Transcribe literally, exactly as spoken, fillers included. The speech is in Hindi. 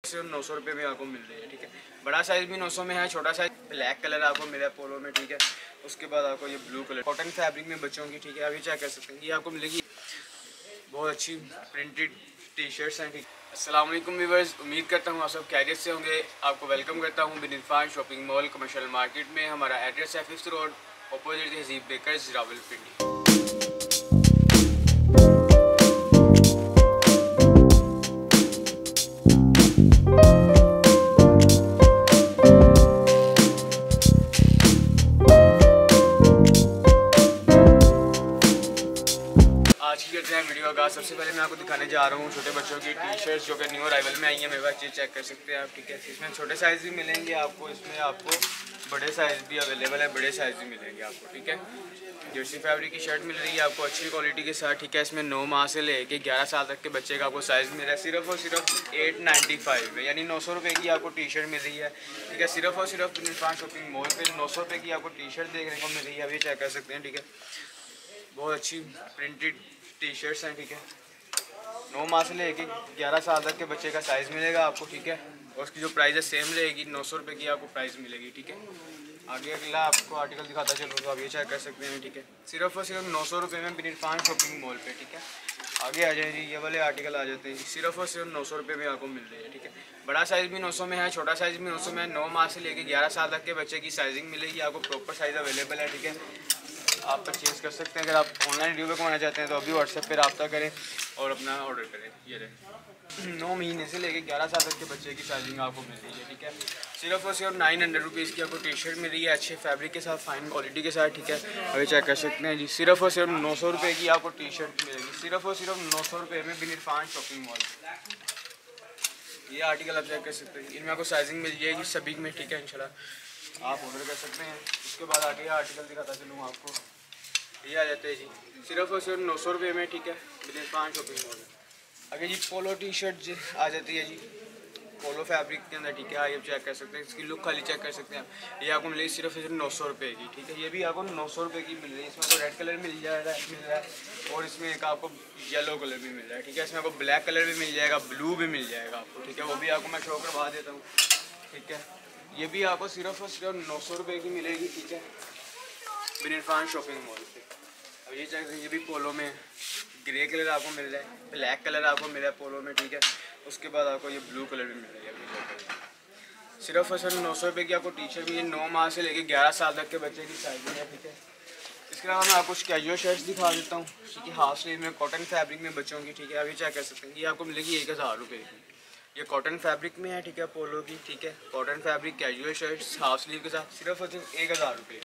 सिर्फ नौ सौ रुपये में आपको मिल रही है, ठीक है। बड़ा साइज़ भी नौ सौ में है, छोटा साइज ब्लैक कलर आपको मिला पोलो में, ठीक है। उसके बाद आपको ये ब्लू कलर कॉटन फैब्रिक में बच्चों की, ठीक है। अभी चेक कर सकते हैं, ये आपको मिलेगी बहुत अच्छी प्रिंटेड टी शर्ट्स हैं, ठीक है। अस्सलाम वालेकुम व्यूअर्स, उम्मीद करता हूँ आप सब खैरियत से होंगे। आपको वेलकम करता हूँ Bin Irfan shopping mall commercial market में। हमारा एड्रेस है fifth road opposite Tehzeeb bakers Rawalpindi. आज की करते हैं वीडियो का। सबसे पहले मैं आपको दिखाने जा रहा हूँ छोटे बच्चों की टी शर्ट्स जो कि न्यू अराइवल में आई है मेरे पास। ये चेक कर सकते हैं आप, ठीक है। इसमें छोटे साइज़ भी मिलेंगे आपको, इसमें आपको बड़े साइज़ भी अवेलेबल है, बड़े साइज़ भी मिलेंगे आपको, ठीक है। जर्सी फैब्रिक की शर्ट मिल रही है आपको अच्छी क्वालिटी के साथ, ठीक है। इसमें नौ माह से लेके ग्यारह साल तक के बच्चे का आपको साइज़ मिल रहा है सिर्फ और सिर्फ एट नाइन्टी फाइव में, यानी नौ सौ रुपये की आपको टी शर्ट मिल रही है, ठीक है। सिर्फ और सिर्फ इरफान शॉपिंग मॉल पे नौ सौ रुपये की आपको टी शर्ट देखने को मिल रही है। अभी चेक कर सकते हैं, ठीक है। बहुत अच्छी प्रिंटेड टी शर्ट्स हैं, ठीक है। नौ माह से लेके ग्यारह साल तक के बच्चे का साइज़ मिलेगा आपको, ठीक है। और उसकी जो प्राइस है सेम रहेगी, नौ सौ रुपये की आपको प्राइस मिलेगी, ठीक है। आगे अगला आपको आर्टिकल दिखाता चलूँ तो आप ये चेक कर सकते हैं, ठीक है। सिर्फ और सिर्फ नौ सौ रुपये में बिन इरफान शॉपिंग मॉल पे, ठीक है। आगे आ जाए जी, ये वाले आर्टिकल आ जाते हैं। सिर्फ और सिर्फ नौ सौ रुपये में आपको मिल रही है, ठीक है। बड़ा साइज़ भी नौ सौ में है, छोटा साइज़ भी नौ सौ में है। नौ माह से लेके ग्यारह साल तक के बच्चे की साइजिंग मिलेगी आपको, प्रॉपर साइज़ अवेलेबल है, ठीक है। आप परचेज़ कर सकते हैं। अगर आप ऑनलाइन रिव्यू करवाना चाहते हैं तो अभी व्हाट्सएप पे रब्ता करें और अपना ऑर्डर करें। ये रहे नौ महीने से लेके ग्यारह साल तक के बच्चे की साइजिंग आपको मिल रही है, ठीक है। सिर्फ और सिर्फ नाइन हंड्रेड रुपीज़ की आपको टी शर्ट मिल रही है अच्छे फैब्रिक के साथ, फाइन क्वालिटी के साथ, ठीक है। अभी चेक कर सकते हैं जी, सिर्फ और सिर्फ नौ सौ रुपये की आपको टी शर्ट मिलेगी, सिर्फ और सिर्फ नौ सौ रुपये में बिन इरफान शॉपिंग मॉल। ये आर्टिकल आप चेक कर सकते हैं, इनमें आपको साइजिंग मिल जाएगी सभी में, ठीक है। इंशाल्लाह आप ऑर्डर कर सकते हैं। उसके बाद आगे आर्टिकल दिखाता चलूँ आपको। ये आ जाते हैं जी सिर्फ और सिर्फ नौ सौ रुपये में, ठीक है, बिन इरफान शॉपिंग मॉल। आगे जी पोलो टी शर्ट जी आ जाती है जी पोलो फैब्रिक के अंदर, ठीक है। आप चेक कर सकते हैं, इसकी लुक खाली चेक कर सकते हैं। ये आपको मिलेगी सिर्फ सिर्फ नौ सौ रुपये की, ठीक है। ये भी आपको नौ सौ रुपये की मिल रही है। इसमें आपको रेड कलर मिल जाएगा मिल रहा है और इसमें एक आपको येलो कलर भी मिल रहा है, ठीक है। इसमें आपको ब्लैक कलर भी मिल जाएगा, ब्लू भी मिल जाएगा आपको, ठीक है। वो भी आपको मैं शो करवा देता हूँ, ठीक है। ये भी आपको सिर्फ और सिर्फ नौ सौ रुपये की मिलेगी, ठीक है, बिन इरफान शॉपिंग मॉल पे। अब ये चेक ये भी पोलो में ग्रे कलर आपको मिल रहा है, ब्लैक कलर आपको मिल रहा है पोलो में, ठीक है। उसके बाद आपको ये ब्लू कलर भी मिल रही है। सिर्फ और सिर्फ नौ सौ रुपये की आपको टी शर्ट भी नौ माह से लेके ग्यारह साल तक के बच्चे की साइजिंग है, ठीक है। इसके अलावा मैं आपको कुछ कैजुअल शर्ट्स दिखा देता हूँ, ठीक है। हाफ स्लीव में कॉटन फैब्रिक में बच्चों की, ठीक है। अभी चेक कर सकते हैं, ये आपको मिलेगी एक हज़ार रुपये की। ये कॉटन फैब्रिक में है, ठीक है, पोलो की, ठीक है। Cotton fabric casual shirts half sleeve के साथ सिर्फ और सिर्फ एक हज़ार रुपये,